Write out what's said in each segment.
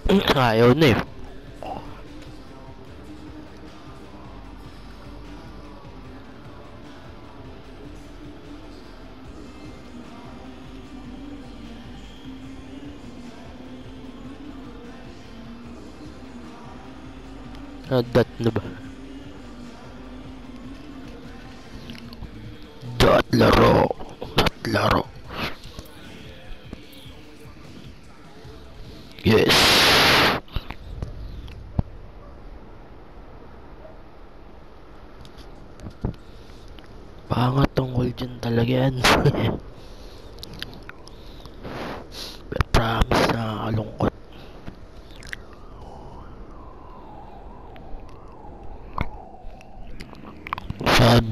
Ayaw na eh. Dat na ba? Dat laro. Dat laro. Yes. Pangat tungkol dyan talaga yan. Promise na kalungkot. Sad.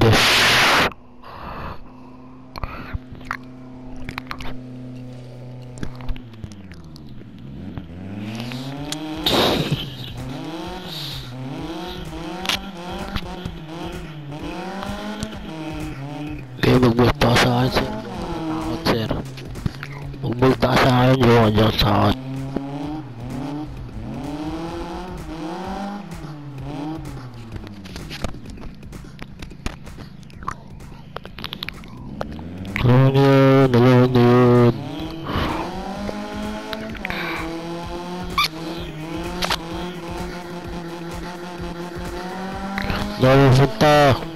Kaya magbulta ka sa akin, sir. Takot, sir. Magbulta ka sa akin, yung dyan sa akin. Alam na yun. Napupunta.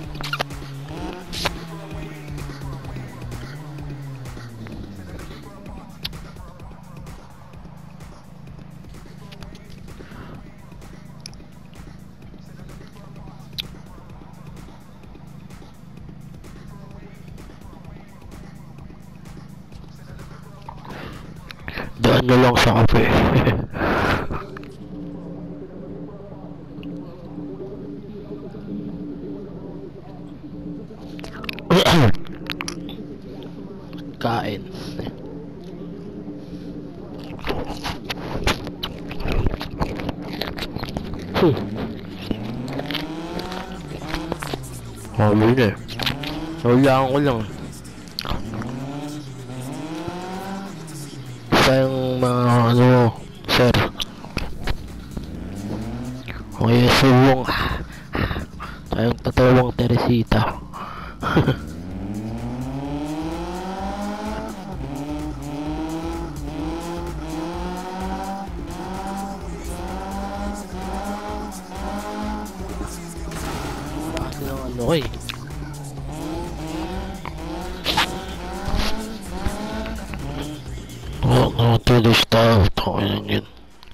Daan na lang sa kape. Kain. Halo na eh. Nahulaan ko lang. Sayang mga ano, sir. Okay, sulong. Sayang tatawang Teresita. Bakit lang ano eh. Tulis tayo. Takay lang yun.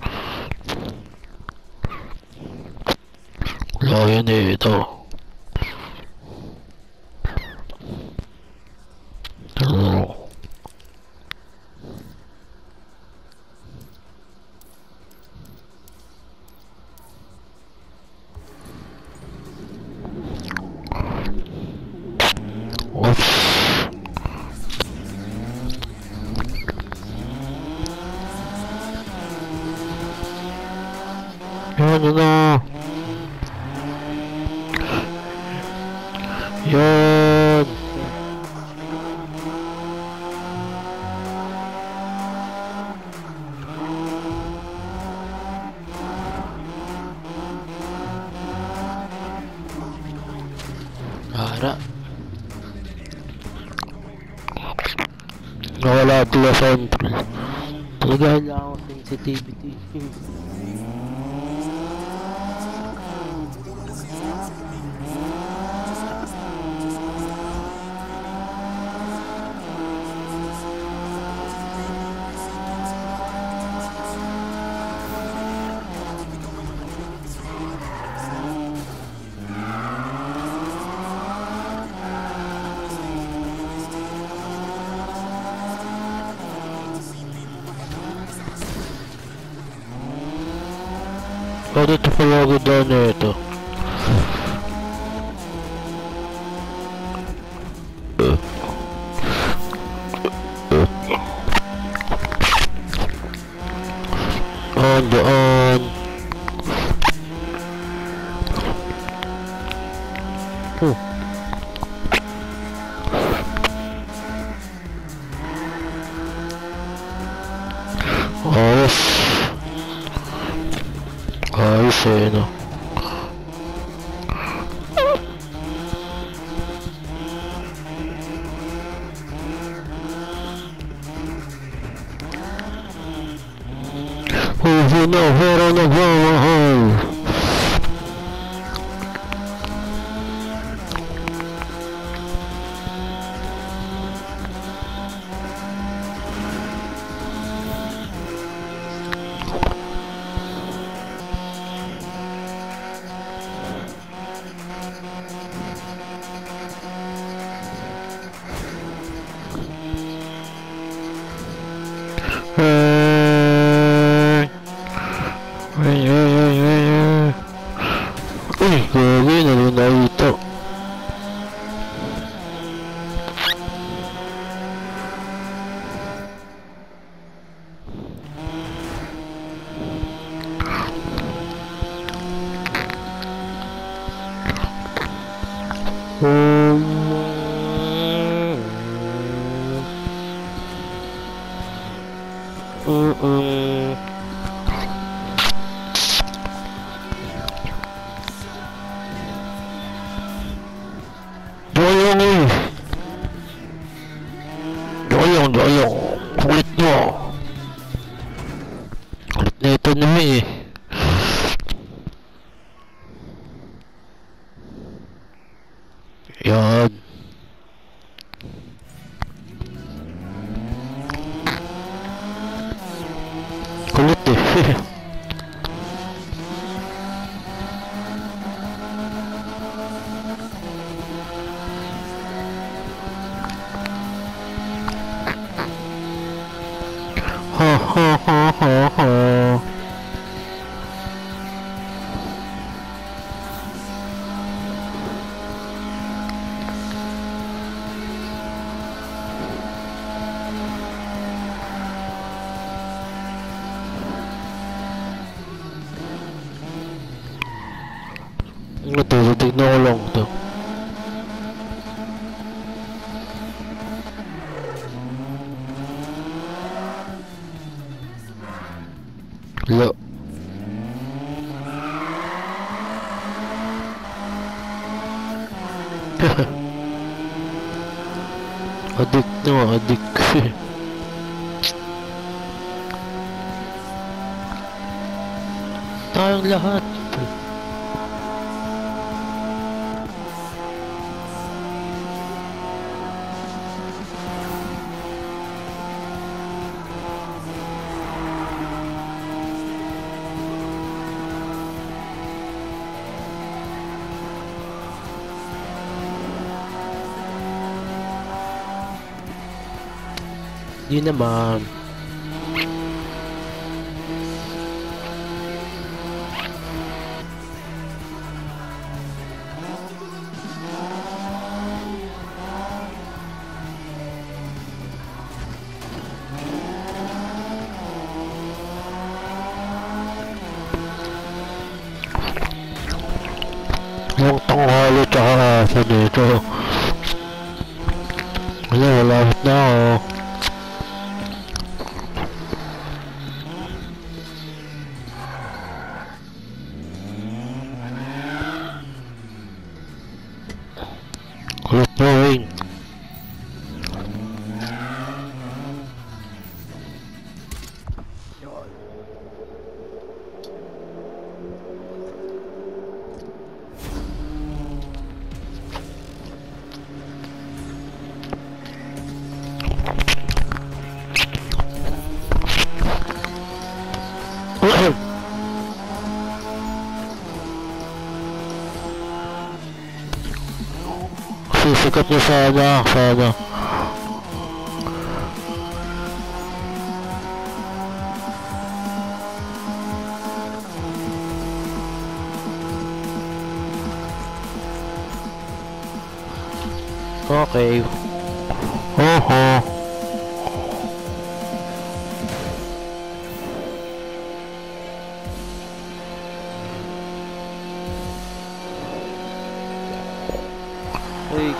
Wala yan eh. Ito. Oops. Yan na. Yan. Ara. Nawala pala sa entry. Talaga lang ako sensitivity. Dito pala ako doon na ito. Doon. Off. eh, no? Hindi na pero nagmamahal. Uy, gagi, naluna ito. Doyong eh. Doyong. Kulit nyo. Kulit na ito naman eh. Yan. Kulit eh. Ha ha ha ha ha. Ito, tignan ko lang ito. Lo. Adik no, adik. Tayong lahat. Di naman. Yung tanghali tsaka sa dito. Wala, malapit na ako. Kulit mo rin. Sisikat niya sana. Okay. Oho. Hey.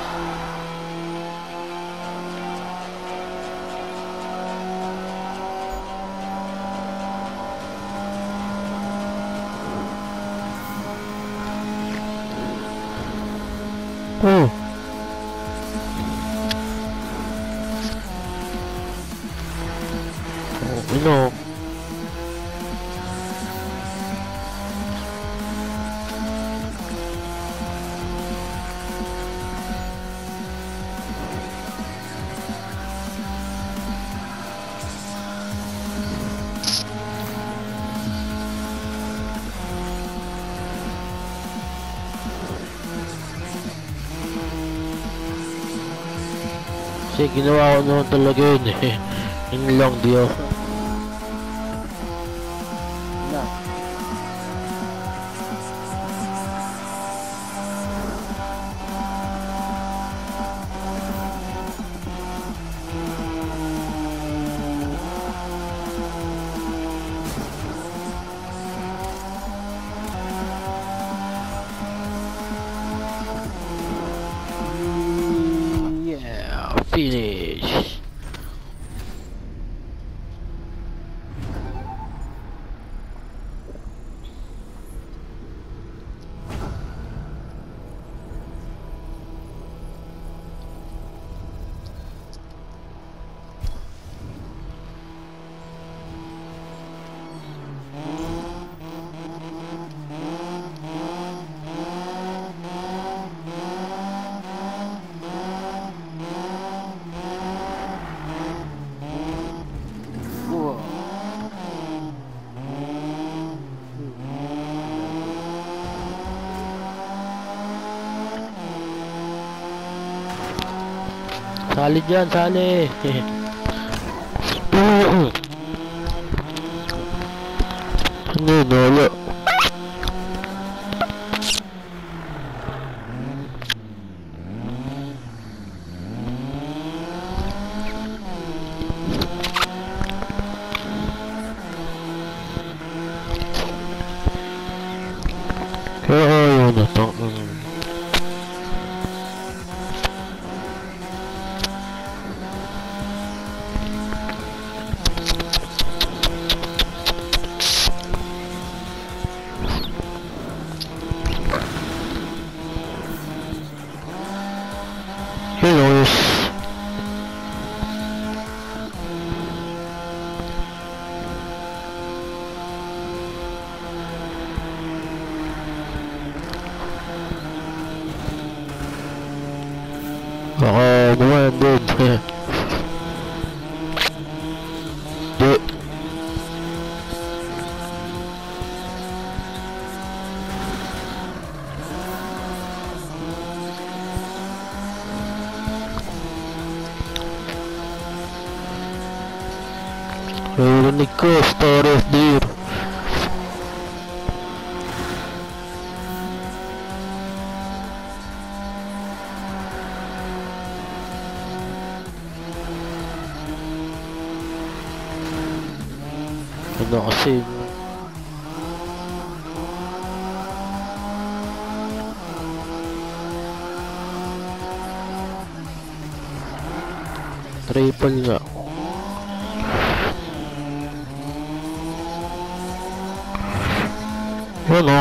Kasi ginawa ko naman talaga yun eh. Yun lang di ako. Na. Yeah, finish. Wow. Sali dyan, sali. Ano yun, wala. Oo, yun na to. Yun, baka naman din. Di. Narinig ko, story of the year. Ano kasi triple nga. Ano?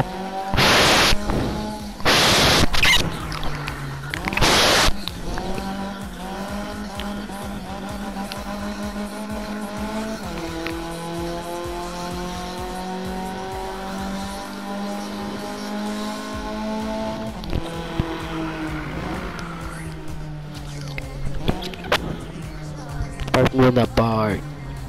Park muna, park.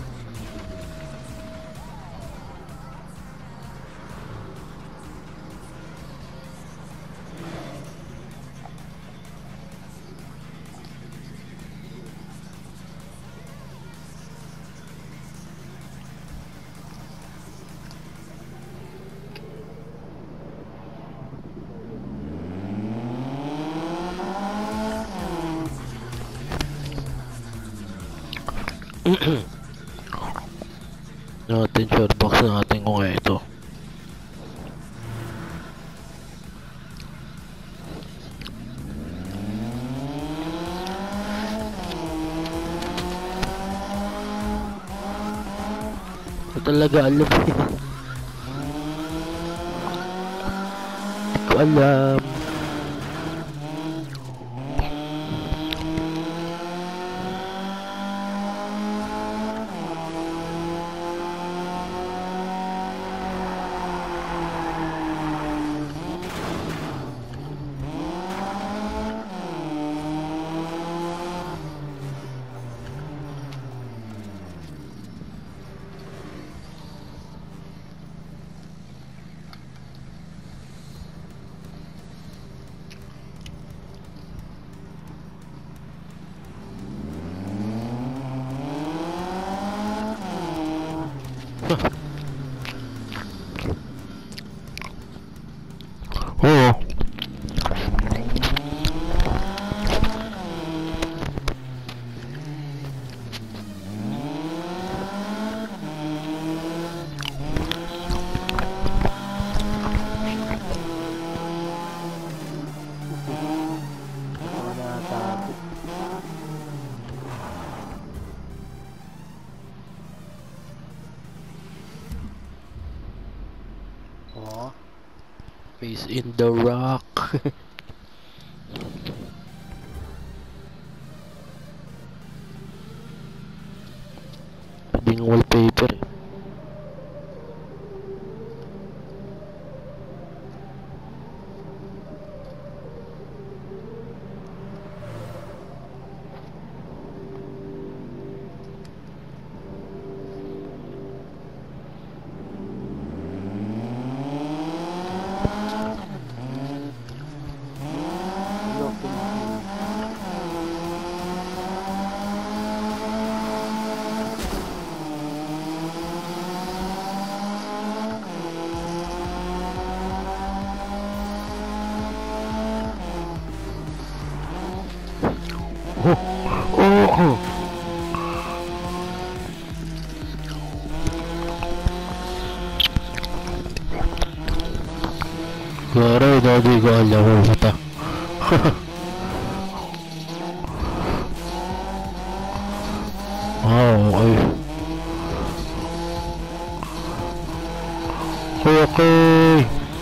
Natin short box natin kung ito. Ito talaga alam eh. Hindi ko alam. Oh, face in the rock. Pwedeng wallpaper. Oh. Claro, dati ko alam mo ito. Okay. Okay.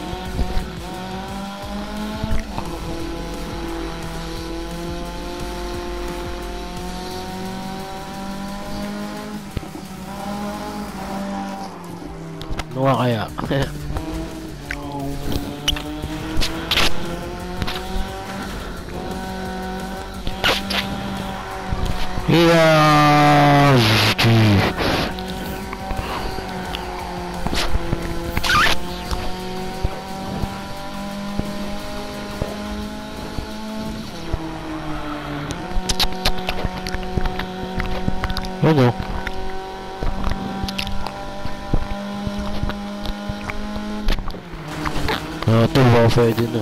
Ano nga kaya? Yeah. Ano? Ito ba pwede na?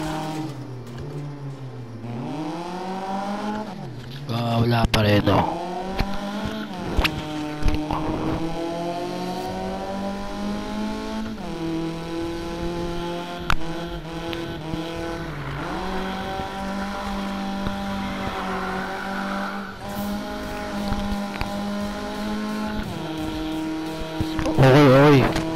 Wala pa rin oh. Okay.